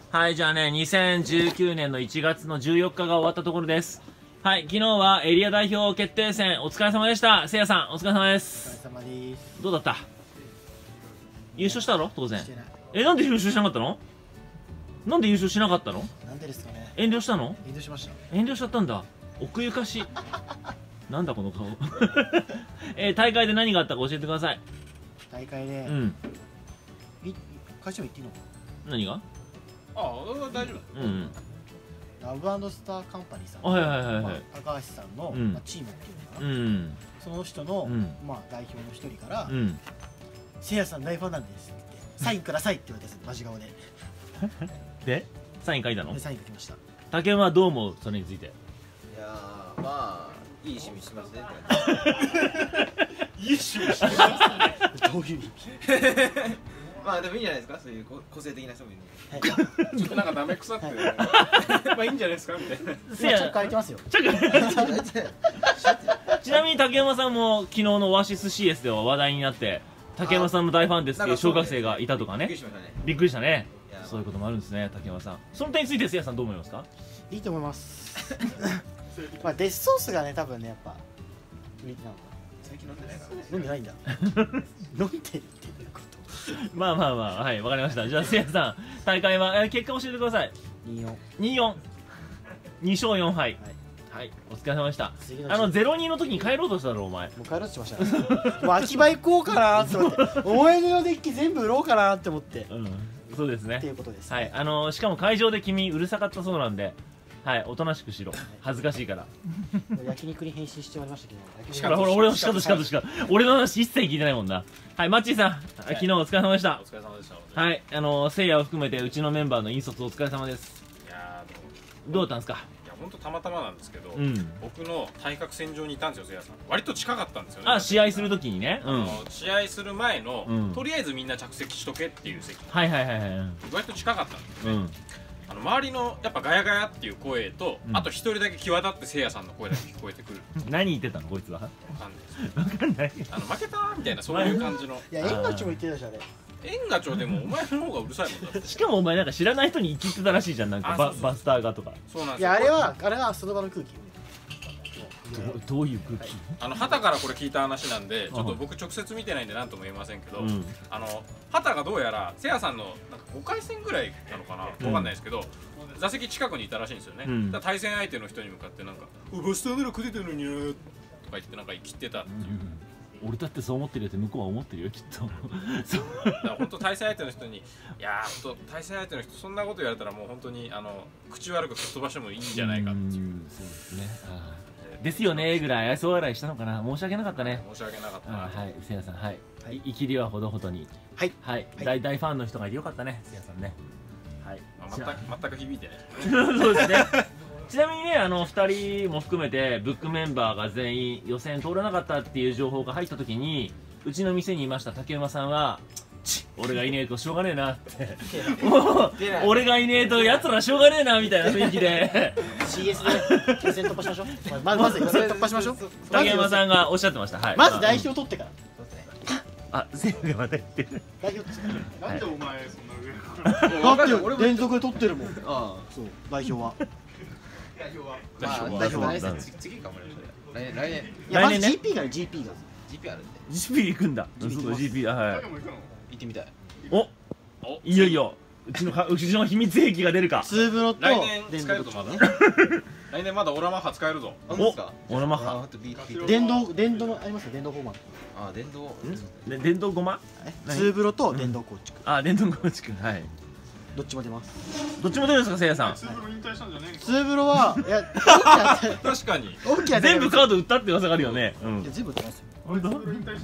はい、じゃあね、2019年の1月の14日が終わったところです。はい、昨日はエリア代表決定戦、お疲れ様でした。せいやさん、お疲れ様です。 お疲れ様です。 どうだった？優勝したろ当然。 してない。 なんで優勝しなかったの？なんで優勝しなかったの？ なんでですかね。 遠慮したの？ 遠慮しました。 遠慮しちゃったんだ。奥ゆかしい。なんだこの顔。大会で何があったか教えてください。 大会で、 うん。 会長言っていいのか何が？ ああ、大丈夫。 うん。 ラブ&スターカンパニーさんの、 はいはいはいはい。 高橋さんの、 うんチームっていうのかうな、 ん。 その人の、 うん代表の一人からう、ん。 せいやさん大ファンなんですって言って、サインくださいって言われたんです、マジ顔で。 で、サイン書いたので、？サイン書きました。 竹山はどう思う？それについて。 いやー、まあいい趣味しますね。 いい趣味してますね。 どういう意味？ まあでもいいんじゃないですか、そういう個性的な人もいるちょっとなんかダメ臭くて、まあいいんじゃないですかみたいな。 せやちょっと書いてますよ。 ちなみに竹山さんも昨日のオアシス CS では話題になって、竹山さんの大ファンですっていう小学生がいたとかびっくりね。 しましたね。 びっくりしたね。 いやそういうこともあるんですね、竹山さん。その点についてせいやさんどう思いますか？ いいと思います。まあ、デスソースがね、多分ね、やっぱ、人気なのか最近飲んでないからね。 な。飲んでないんだ。飲んでるっていうこと。 まあまあまあ、はい、わかりました。じゃあせいやさん、大会は、結果教えてください。 24。 2-4。2勝4敗。 はい。 はい、お疲れ様でした。 次の 0-2の時に帰ろうとしたろ、お前。 もう帰ろうとしましたね。もう秋葉行こうかなって思って、思い出のデッキ全部売ろうかなって思ってっうん、そうですねていうことです。 はい、しかも会場で君うるさかったそうなんで、はい、おとなしくしろ。恥ずかしいから。 焼肉に変身しておりましたけど。 ほらほら、俺のしかとしかとしか、俺の話一切聞いてないもんな。はい、マッチーさん、昨日お疲れ様でしたお。疲れ様でした。 はい、せいやを含めてうちのメンバーの引率お疲れ様です。 いやどうだったんですか？ 本当たまたまなんですけど、 うん僕の対角線上にいたんですよ、せいやさん。割と近かったんですよね。 あ、試合するときにね。うん。 試合する前の、 うんとりあえずみんな着席しとけっていう席。 はいはいはいはい。 割と近かったんですよね。 うん。 周りのやっぱガヤガヤっていう声と、 うんあと一人だけ際立ってせいやさんの声だけ聞こえてくる何言ってたのこいつは？ 感じです。 わかんない。 負けたーみたいなそういう感じの。 いや、縁がちも言ってたじゃん、あれ。 縁がちょでもお前の方がうるさいもんだって。 しかもお前なんか知らない人に生きってたらしいじゃん、なんかあそうそうバスターがとか。 そうなんですよ。 いや、あれはその場の空気。 どういう空気？ 旗からこれ聞いた話なんで、ちょっと僕直接見てないんで何とも言えませんけど、 うん旗がどうやらせいやさんのなんか5回戦ぐらいなのかな、わかんないですけど、座席近くにいたらしいんですよね。 うんだから対戦相手の人に向かってなんか「バスターなら勝ててるのにー」とか言ってなんか生きてたっていう。 俺だってそう思ってるよって向こうは思ってるよきっと。そうだから本当対戦相手の人に「いやー本当対戦相手の人そんなこと言われたらもう本当に口悪く吹っ飛ばしてもいいんじゃないか」っていう。 そうですね。ですよねぐらい愛想笑いしたのかな。申し訳なかったね。 申し訳なかったなと。 はい、せいやさん、はいはい、 生きりはほどほどに。 はい。 はい、 はい大ファンの人がいてよかったね、せいやさんね。はい。 全く響いてない。 そうですね。ちなみにね、2人も含めてブックメンバーが全員予選通らなかったっていう情報が入った時に、うちの店にいました竹馬さんは俺がいねえとしょうがねえなってもう俺がいねえとやつらしょうがねえなみたいな雰囲気で CS で予選突破しましょう。まず予選突破しましょう。 竹山さんがおっしゃってました。はい、 まず代表取ってから。 あ、せいやがまた言ってる。 代表取ってかなんでお前そんな上から。 ら。だって連続で取ってるもん。 ああ、 そう、代表は。 まあ代表は来年次かもね。来年いや、まず来年ね GP がね、GP が。 GP あるんで GP 行くんだ。 GP そうだ GP はい。 行ってみたい。 お、いよいようちの秘密兵器が出るか。 ツーブロと来年電使えるぞ動まだ。来年まだオラマッハ使えるぞ。 あ、そうですか。 オラマッハ。 あとビート。 電動ありますよ、電動フォーマン。 あ、電動。 で電動ごま？ ツーブロと電動構築。 あ、電動構築。はい。 どっちも出ます。 どっちも出るんですか、せいやさん。 ツーブロは、いや、 確かに。 大きな全部カード売ったって噂があるよね。うんいや、。全部出ますよ。 本当？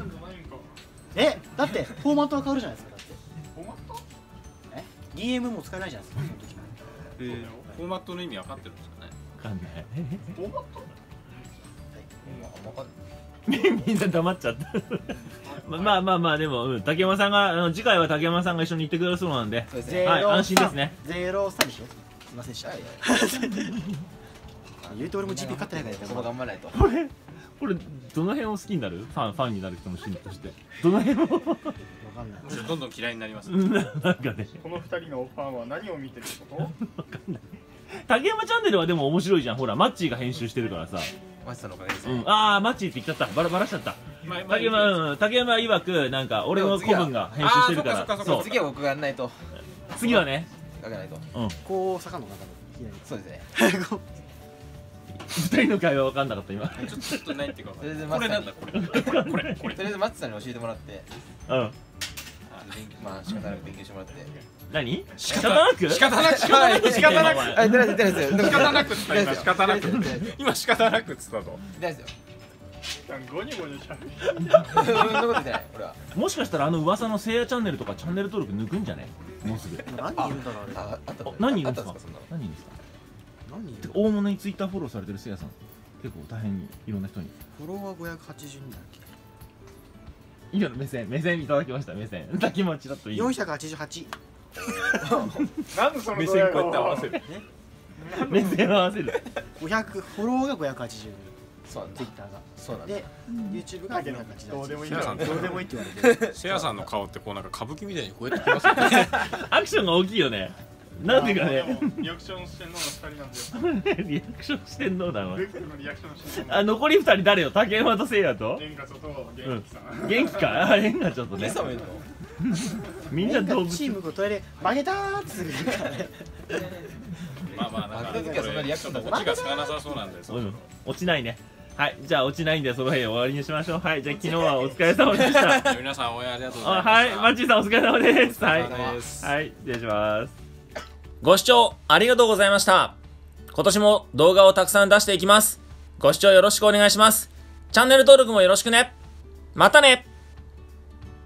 だってフォーマットが変わるじゃないですか。だってフォーマット？DM も使えないじゃないですか、その時も。 フォーマットの意味分かってるんですかね。 わかんない。 フォーマット？ わかんない。 みんな黙っちゃったまあでも、うん、竹山さんが次回は竹山さんが一緒に行ってくれるそうなんで、 そうですね。 はい、安心ですね。 03にしよう。すいませんでした。 はい。 言うと俺も GP 勝ってないからそこ頑張らないと。 これどの辺を好きになる？ファンになる人の心理としてどの辺をわかんないむしろどんどん嫌いになります。 なんかね、 この二人のファンは何を見てること竹山チャンネルはでも面白いじゃん。ほらマッチーが編集してるからさ。 マスターのおかげですね。 うん、ああマッチーって言っちゃった。バラしちゃった。竹山曰くなんか俺の古文が編集してるからそう次は僕がやんないと。 次はねやらないと。 こう坂の中でそうですね。 二人の会話分かんなかった今。 ちょっとないっていうか。 とりあえずこれなんだこれ。これ。 とりあえずマッツさんに教えてもらって、 うん。 まあ仕方なく勉強してもらって。 何？仕方なく？ 仕方なく仕方なく仕方なくあ、出ないですよ。 仕方なくっつった今仕方なく今仕方なくっつったと。 出ないですよ。 ゴニョゴニョしゃべる。 そんなこと言ってない俺は。 もしかしたら噂のせいやチャンネルとかチャンネル登録抜くんじゃね？もうすぐ。 何人いるんだろうあれ。 あったあ何人いるんですかあったそんなの。 何人ですか？ 何人いる？ 大物にツイッターフォローされてるせいやさん結構大変にいろんな人にフォロワー580人だっけ？ いいよ目線いただきました。目線だけもちらっといい 488。 なんでその目線こうやって合わせる。 目線を合わせる。 500フォロワーが580人。 そうなんだ。 ツイッターが。 そうなんだ。 で、YouTube が488。 どうでもいいせやさんどうでもいいって言われて。 せやさんの顔ってこうなんか歌舞伎みたいにこうやってきますよね。 アクションが大きいよね。なんていうかでねもリアクションしてんのが2人なんだよ。 リアクションしてんのだわルックのリアクションしてんの。 あ残り2人誰よ？竹山とせいやとレンガチョと元気さん。 元気か？あれがちょっとねゲストもいるの？ みんな動物チームごとで負けたーってすぐ言うからね。 まあまあなんか負けた時はそんなリアクションだちょっとオチがつかなさそうなんで。 うん落ちないね。はいじゃあ落ちないんでその辺終わりにしましょう。はいじゃあ昨日はお疲れ様でした皆さん応援ありがとうございました。 はいマッチーさんお疲れ様ですはいお疲れ様ですはい失礼しますご視聴ありがとうございました。今年も動画をたくさん出していきます。ご視聴よろしくお願いします。チャンネル登録もよろしくね。またね。